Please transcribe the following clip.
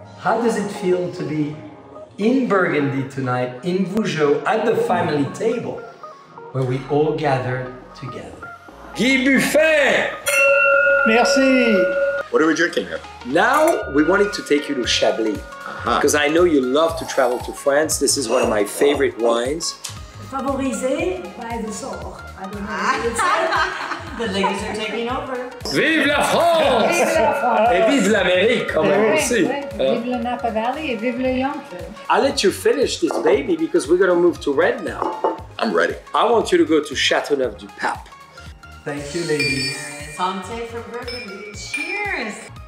How does it feel to be in Burgundy tonight, in Vougeot, at the family table, where we all gather together? Guy Buffet! Merci! What are we drinking here? Now, we wanted to take you to Chablis. Because I know you love to travel to France. This is one of my favorite wines. Favorisé by the soul. I don't know what it said. The ladies are taking over. Vive la France! Vive la France! Et vive l'Amérique, quand même, aussi. Vive le Napa Valley et vive le Yonkers. I'll let you finish this, baby, because we're going to move to red now. I'm ready. I want you to go to Châteauneuf-du-Pape. Thank you, ladies. Santé for Burgundy. Cheers!